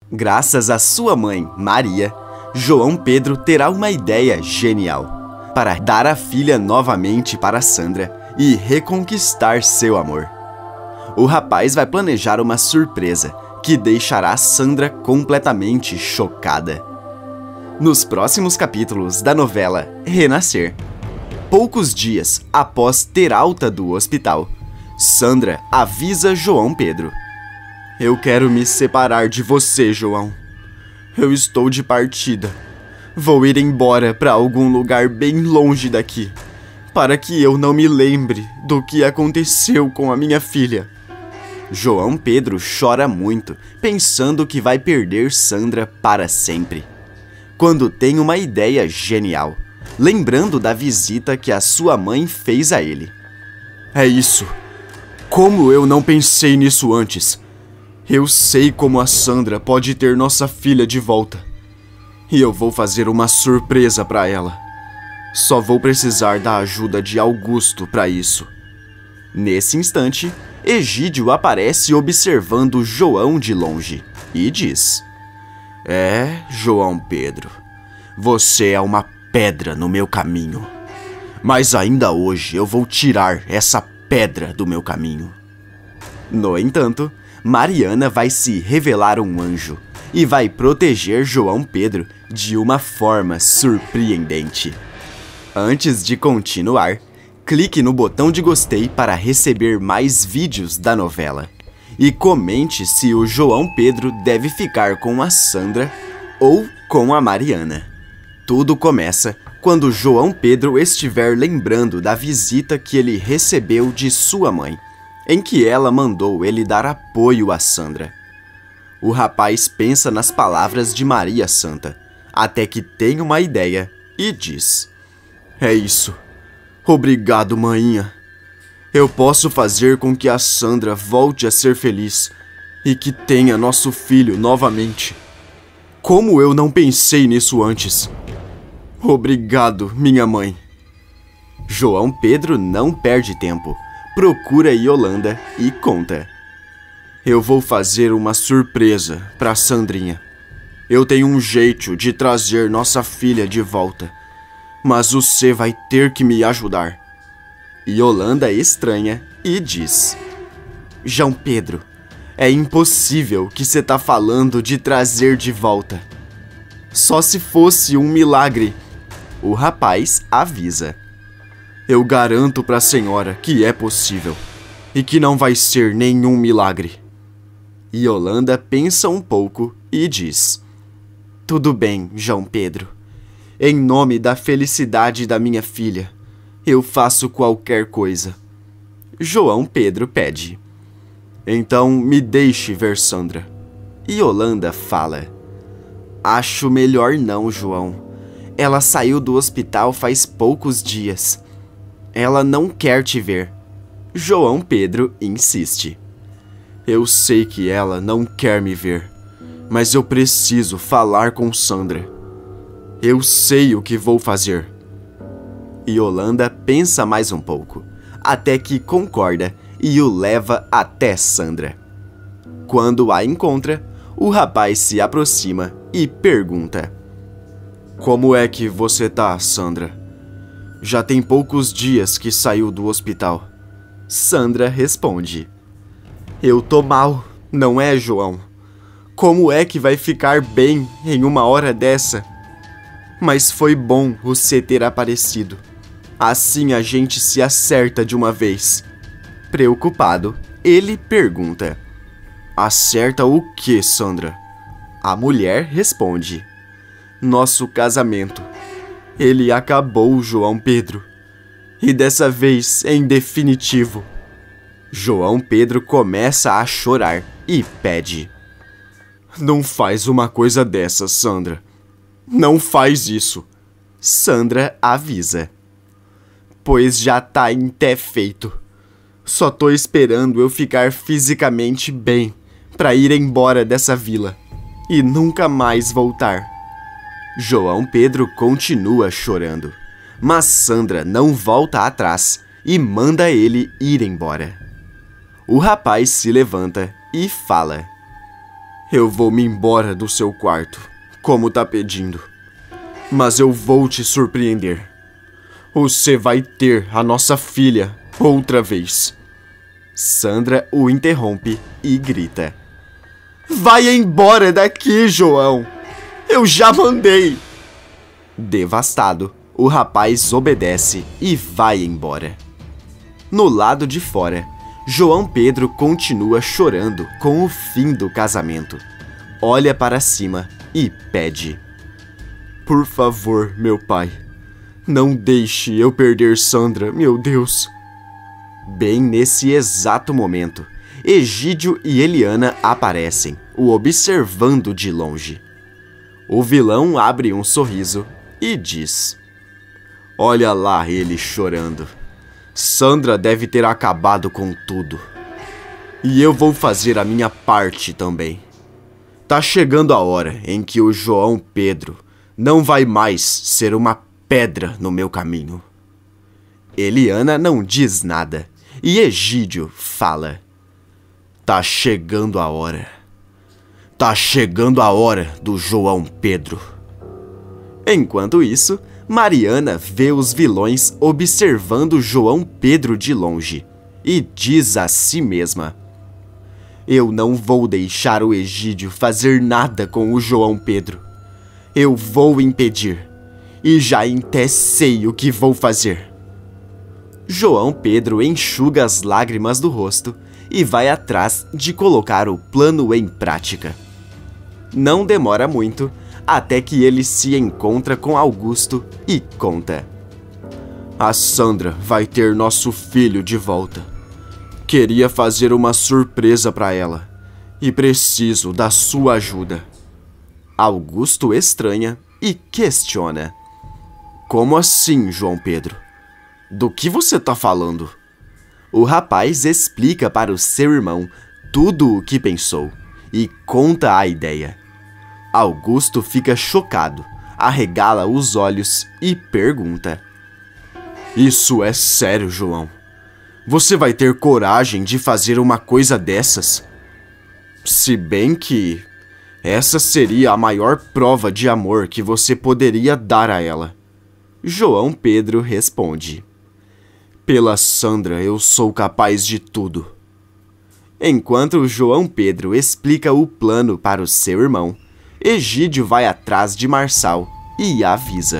Graças à sua mãe, Maria, João Pedro terá uma ideia genial para dar a filha novamente para Sandra e reconquistar seu amor. O rapaz vai planejar uma surpresa que deixará Sandra completamente chocada. Nos próximos capítulos da novela Renascer, poucos dias após ter alta do hospital, Sandra avisa João Pedro: "Eu quero me separar de você, João. Eu estou de partida. Vou ir embora para algum lugar bem longe daqui, para que eu não me lembre do que aconteceu com a minha filha." João Pedro chora muito, pensando que vai perder Sandra para sempre, quando tem uma ideia genial, lembrando da visita que a sua mãe fez a ele. "É isso! Como eu não pensei nisso antes! Eu sei como a Sandra pode ter nossa filha de volta. E eu vou fazer uma surpresa para ela. Só vou precisar da ajuda de Augusto para isso." Nesse instante, Egídio aparece observando João de longe e diz: "É, João Pedro, você é uma pedra no meu caminho. Mas ainda hoje eu vou tirar essa pedra do meu caminho." No entanto, Mariana vai se revelar um anjo e vai proteger João Pedro de uma forma surpreendente. Antes de continuar, clique no botão de gostei para receber mais vídeos da novela. E comente se o João Pedro deve ficar com a Sandra ou com a Mariana. Tudo começa quando João Pedro estiver lembrando da visita que ele recebeu de sua mãe, em que ela mandou ele dar apoio a Sandra. O rapaz pensa nas palavras de Maria Santa, até que tem uma ideia e diz: "É isso. Obrigado, mainha. Eu posso fazer com que a Sandra volte a ser feliz e que tenha nosso filho novamente. Como eu não pensei nisso antes. Obrigado, minha mãe." João Pedro não perde tempo. Procura Yolanda e conta: "Eu vou fazer uma surpresa para Sandrinha. Eu tenho um jeito de trazer nossa filha de volta, mas você vai ter que me ajudar." Yolanda estranha e diz: "João Pedro, é impossível que você tá falando de trazer de volta. Só se fosse um milagre." O rapaz avisa: "Eu garanto pra senhora que é possível e que não vai ser nenhum milagre." Yolanda pensa um pouco e diz: "Tudo bem, João Pedro. Em nome da felicidade da minha filha, eu faço qualquer coisa." João Pedro pede: "Então me deixe ver Sandra." Yolanda fala: "Acho melhor não, João. Ela saiu do hospital faz poucos dias. Ela não quer te ver." João Pedro insiste: "Eu sei que ela não quer me ver, mas eu preciso falar com Sandra. Eu sei o que vou fazer." Yolanda pensa mais um pouco, até que concorda e o leva até Sandra. Quando a encontra, o rapaz se aproxima e pergunta: "Como é que você tá, Sandra? Já tem poucos dias que saiu do hospital." Sandra responde: "Eu tô mal, não é, João? Como é que vai ficar bem em uma hora dessa? Mas foi bom você ter aparecido. Assim a gente se acerta de uma vez." Preocupado, ele pergunta: "Acerta o quê, Sandra?" A mulher responde: "Nosso casamento. Ele acabou, João Pedro. E dessa vez em definitivo." João Pedro começa a chorar e pede: "Não faz uma coisa dessa, Sandra. Não faz isso." Sandra avisa: "Pois já tá em té feito. Só tô esperando eu ficar fisicamente bem pra ir embora dessa vila e nunca mais voltar." João Pedro continua chorando, mas Sandra não volta atrás e manda ele ir embora. O rapaz se levanta e fala: Eu vou me embora do seu quarto, como tá pedindo. Mas eu vou te surpreender. Você vai ter a nossa filha outra vez. Sandra o interrompe e grita: Vai embora daqui, João! Eu já mandei! Devastado, o rapaz obedece e vai embora. No lado de fora, João Pedro continua chorando com o fim do casamento. Olha para cima e pede: Por favor, meu pai, não deixe eu perder Sandra, meu Deus. Bem nesse exato momento, Egídio e Eliana aparecem, o observando de longe. O vilão abre um sorriso e diz: Olha lá ele chorando. Sandra deve ter acabado com tudo. E eu vou fazer a minha parte também. Tá chegando a hora em que o João Pedro não vai mais ser uma pedra no meu caminho. Eliana não diz nada e Egídio fala: Tá chegando a hora. Tá chegando a hora do João Pedro. Enquanto isso, Mariana vê os vilões observando João Pedro de longe e diz a si mesma: Eu não vou deixar o Egídio fazer nada com o João Pedro. Eu vou impedir, e já até sei o que vou fazer. João Pedro enxuga as lágrimas do rosto e vai atrás de colocar o plano em prática. Não demora muito até que ele se encontra com Augusto e conta: A Sandra vai ter nosso filho de volta. Queria fazer uma surpresa para ela e preciso da sua ajuda. Augusto estranha e questiona: Como assim, João Pedro? Do que você tá falando? O rapaz explica para o seu irmão tudo o que pensou e conta a ideia. Augusto fica chocado, arregala os olhos e pergunta: Isso é sério, João? Você vai ter coragem de fazer uma coisa dessas? Se bem que essa seria a maior prova de amor que você poderia dar a ela. João Pedro responde: Pela Sandra eu sou capaz de tudo. Enquanto João Pedro explica o plano para o seu irmão, Egídio vai atrás de Marçal e avisa: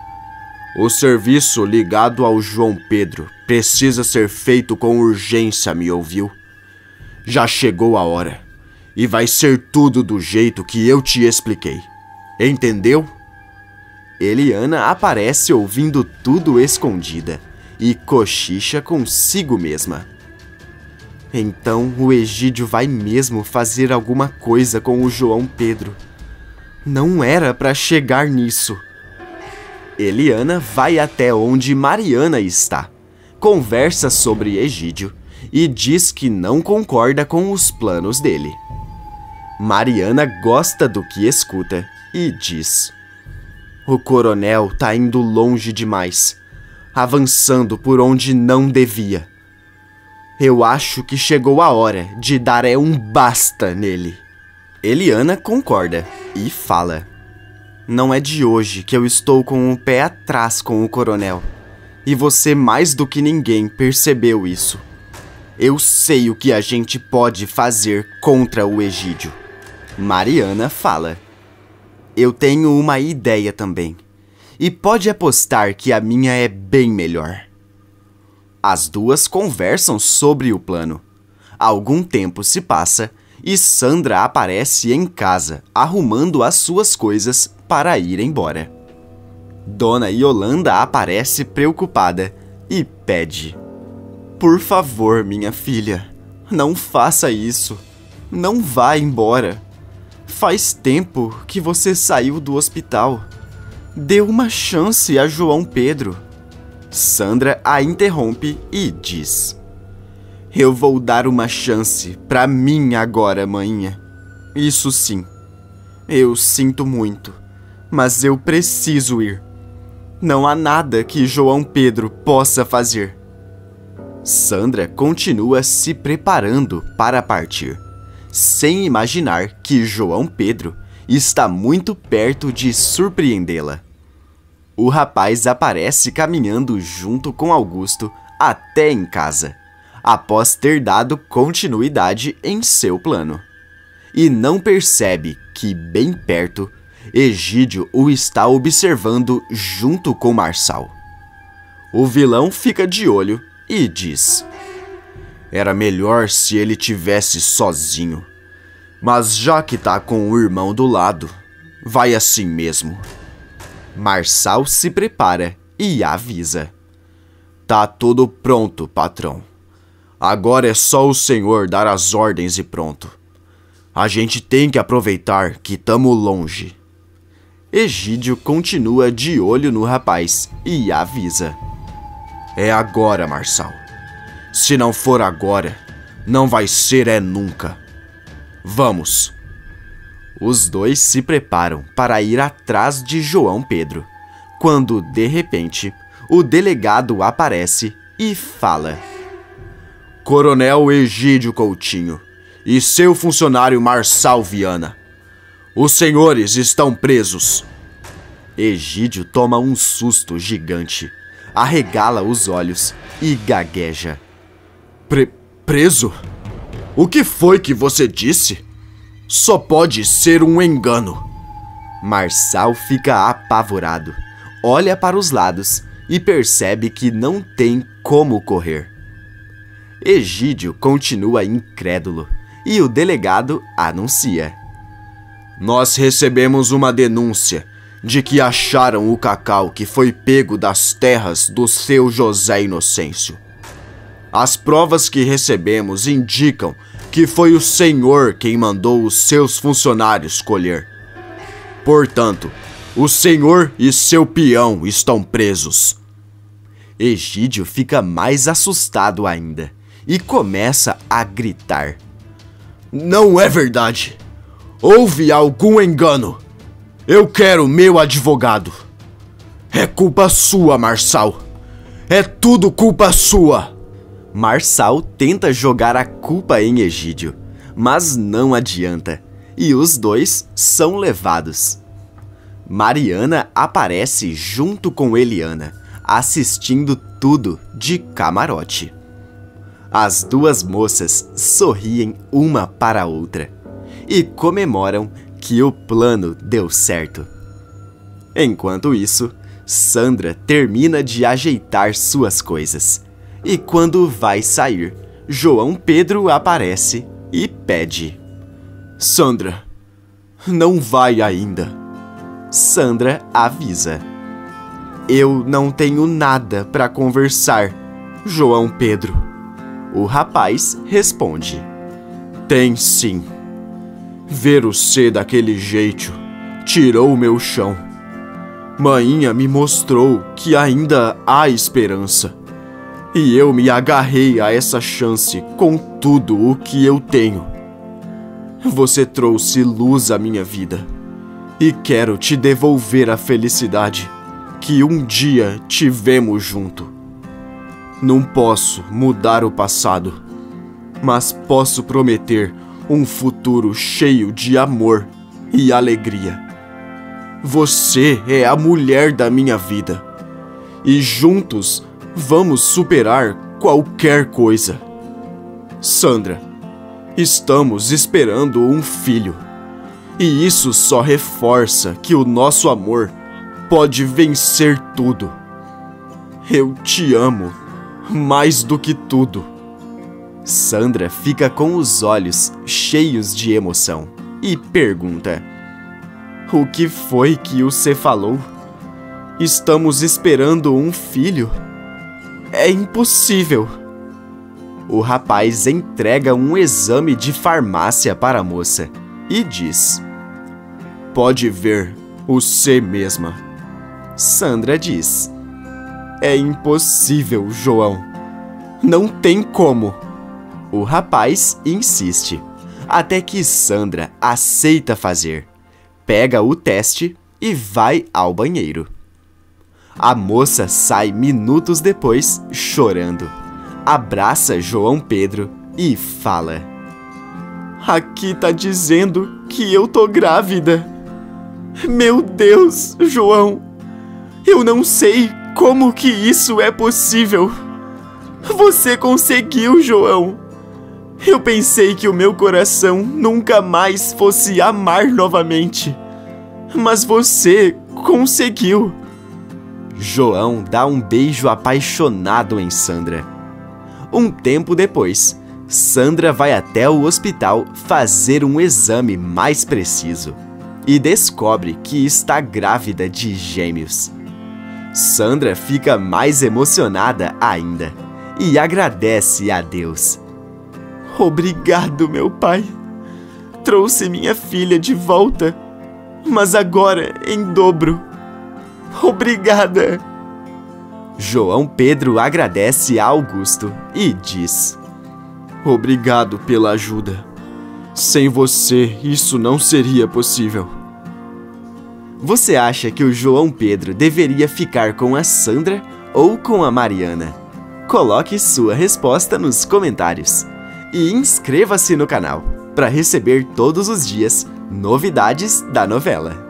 O serviço ligado ao João Pedro precisa ser feito com urgência, me ouviu? Já chegou a hora, e vai ser tudo do jeito que eu te expliquei. Entendeu? Eliana aparece ouvindo tudo escondida e cochicha consigo mesma. Então o Egídio vai mesmo fazer alguma coisa com o João Pedro. Não era para chegar nisso. Eliana vai até onde Mariana está, conversa sobre Egídio e diz que não concorda com os planos dele. Mariana gosta do que escuta e diz: O coronel tá indo longe demais, avançando por onde não devia. Eu acho que chegou a hora de dar um basta nele. Eliana concorda e fala: Não é de hoje que eu estou com o pé atrás com o coronel. E você mais do que ninguém percebeu isso. Eu sei o que a gente pode fazer contra o Egídio. Mariana fala: Eu tenho uma ideia também. E pode apostar que a minha é bem melhor. As duas conversam sobre o plano. Algum tempo se passa e Sandra aparece em casa, arrumando as suas coisas para ir embora. Dona Yolanda aparece preocupada e pede: Por favor, minha filha, não faça isso. Não vá embora. Faz tempo que você saiu do hospital. Dê uma chance a João Pedro. Sandra a interrompe e diz: Eu vou dar uma chance pra mim agora, maninha. Isso sim. Eu sinto muito, mas eu preciso ir. Não há nada que João Pedro possa fazer. Sandra continua se preparando para partir. sem imaginar que João Pedro está muito perto de surpreendê-la. O rapaz aparece caminhando junto com Augusto até em casa, após ter dado continuidade em seu plano. E não percebe que, bem perto, Egídio o está observando junto com Marçal. O vilão fica de olho e diz: era melhor se ele tivesse sozinho, mas já que tá com o irmão do lado, vai assim mesmo. Marçal se prepara e avisa: tá tudo pronto, patrão. Agora é só o senhor dar as ordens e pronto. A gente tem que aproveitar que tamo longe. Egídio continua de olho no rapaz e avisa: é agora, Marçal. Se não for agora, não vai ser nunca. Vamos. Os dois se preparam para ir atrás de João Pedro, quando, de repente, o delegado aparece e fala: Coronel Egídio Coutinho e seu funcionário Marçal Viana, os senhores estão presos. Egídio toma um susto gigante, arregala os olhos e gagueja: Preso? O que foi que você disse? Só pode ser um engano. Marçal fica apavorado, olha para os lados e percebe que não tem como correr. Egídio continua incrédulo e o delegado anuncia: nós recebemos uma denúncia de que acharam o cacau que foi pego das terras do seu José Inocêncio. As provas que recebemos indicam que foi o senhor quem mandou os seus funcionários colher. Portanto, o senhor e seu peão estão presos. Egídio fica mais assustado ainda e começa a gritar: não é verdade! Houve algum engano! Eu quero meu advogado! É culpa sua, Marçal! É tudo culpa sua! Marçal tenta jogar a culpa em Egídio, mas não adianta, e os dois são levados. Mariana aparece junto com Eliana, assistindo tudo de camarote. As duas moças sorriem uma para a outra e comemoram que o plano deu certo. Enquanto isso, Sandra termina de ajeitar suas coisas. E quando vai sair, João Pedro aparece e pede: Sandra, não vai ainda. Sandra avisa: eu não tenho nada para conversar, João Pedro. O rapaz responde: tem sim. Ver você daquele jeito tirou o meu chão. Mainha me mostrou que ainda há esperança. E eu me agarrei a essa chance com tudo o que eu tenho. Você trouxe luz à minha vida e quero te devolver a felicidade que um dia tivemos junto. Não posso mudar o passado, mas posso prometer um futuro cheio de amor e alegria. Você é a mulher da minha vida e juntos vamos superar qualquer coisa. Sandra, estamos esperando um filho, e isso só reforça que o nosso amor pode vencer tudo. Eu te amo mais do que tudo. Sandra fica com os olhos cheios de emoção e pergunta: o que foi que você falou? Estamos esperando um filho? É impossível. O rapaz entrega um exame de farmácia para a moça e diz: pode ver você mesma. Sandra diz: é impossível, João. Não tem como. O rapaz insiste, até que Sandra aceita fazer, pega o teste e vai ao banheiro. A moça sai minutos depois, chorando, abraça João Pedro e fala: Aqui tá dizendo que eu tô grávida. Meu Deus, João, eu não sei como que isso é possível. Você conseguiu, João. Eu pensei que o meu coração nunca mais fosse amar novamente, mas você conseguiu. João dá um beijo apaixonado em Sandra. Um tempo depois, Sandra vai até o hospital fazer um exame mais preciso e descobre que está grávida de gêmeos. Sandra fica mais emocionada ainda e agradece a Deus. Obrigado, meu pai. Trouxe minha filha de volta, mas agora em dobro. Obrigada. João Pedro agradece a Augusto e diz: obrigado pela ajuda. Sem você, isso não seria possível. Você acha que o João Pedro deveria ficar com a Sandra ou com a Mariana? Coloque sua resposta nos comentários. E inscreva-se no canal para receber todos os dias novidades da novela.